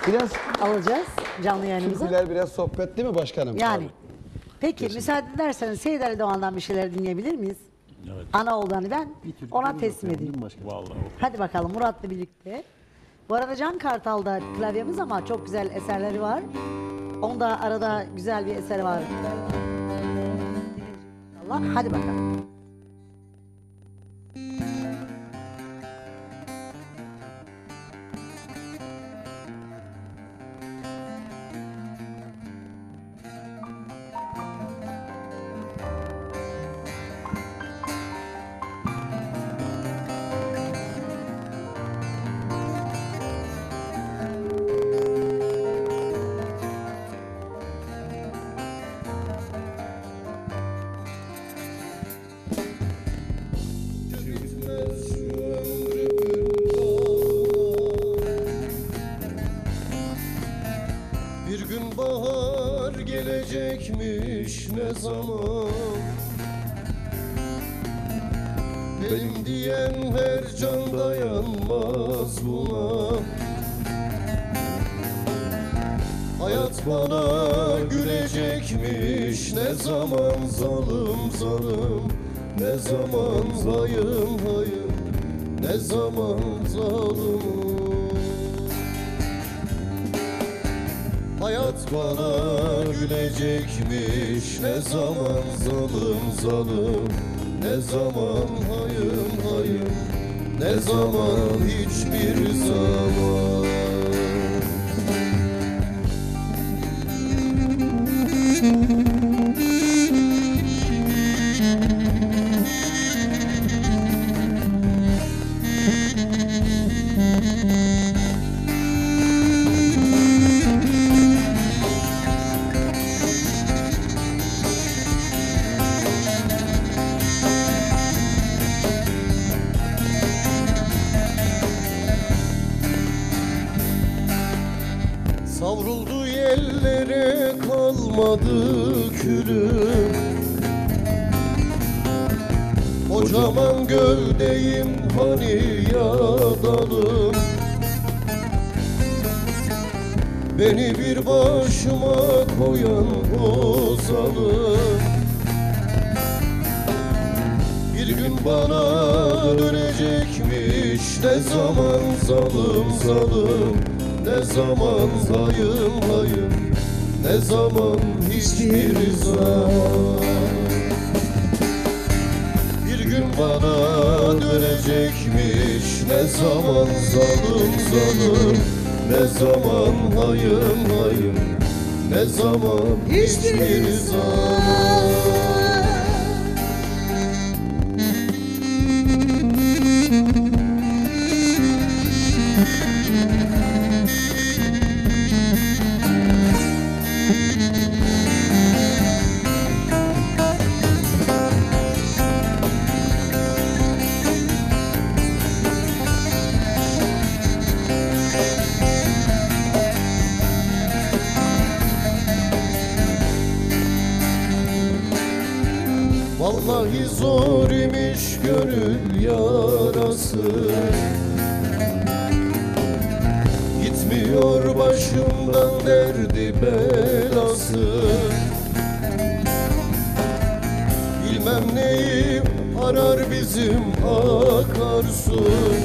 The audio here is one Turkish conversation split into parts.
Biraz alacağız canlı yayınımıza. türküler, biraz sohbet değil mi başkanım? Yani. Tabii. Peki Kesinlikle. müsaade ederseniz Seyit Ali Doğan'dan bir şeyler dinleyebilir miyiz? Evet. Ana olduğunu ben ona teslim edeyim. Vallahi. Hadi bakalım Murat'la birlikte. Bu arada Can Kartal'da klavyemiz ama çok güzel eserleri var. Onda arada güzel bir eseri var. Allah, hadi bakalım. Bir gün bahar gelecekmiş ne zaman? Benim diyen her can dayanmaz buna. Hayat bana gülecekmiş ne zaman zalim zalim, ne zaman hayım hayım, ne zaman zalim. Hayat bana gülecekmiş ne zaman zalim zalim, ne zaman hayım hayım, ne zaman hiçbir zaman. Savruldu yerlere kalmadı külüm. Kocaman göldeyim hani ya dalım. Beni bir başıma koyan o zalim. Bir gün bana dönecekmiş ne zaman zalim zalim, ne zaman hayım hayım, ne zaman hiçbir zaman. Bir gün bana dönecekmiş ne zaman zalim zalim, ne zaman hayım hayım, ne zaman hiçbir zaman. Vallahi zor imiş gönül yarası. Gitmiyor başımdan derdi belası. Bilmem neyi arar bizim akarsu.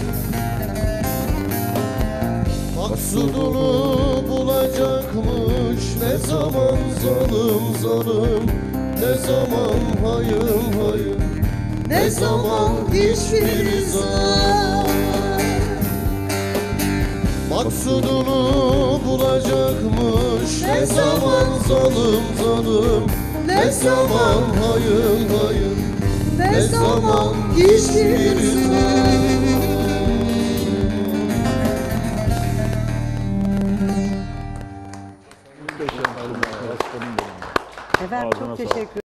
Maksudunu bulacakmış ne zaman zalim zalim, ne zaman hayım hayım, ne zaman hiçbir zaman. Maksudunu bulacakmış ne zaman zalim zalim, ne zaman hayım hayım, ne zaman hiçbir zaman. Efendim çok teşekkür